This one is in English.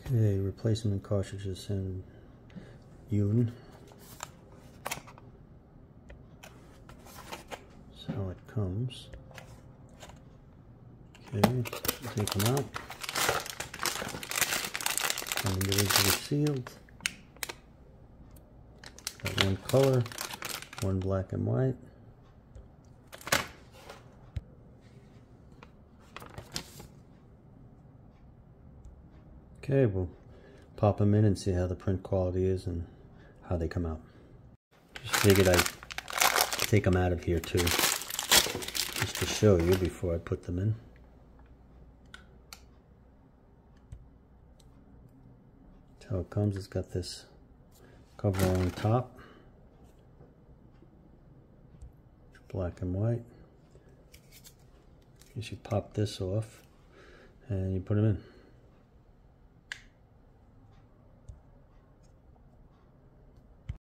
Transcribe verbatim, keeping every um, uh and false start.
Okay, replacement cartridges and SANUNE. That's how it comes. Okay, take them out. Come individually sealed. Got one color, one black and white. Okay, we'll pop them in and see how the print quality is and how they come out. Just figured I'd take them out of here too, just to show you before I put them in. That's how it comes. It's got this cover on top, black and white. You should pop this off and you put them in.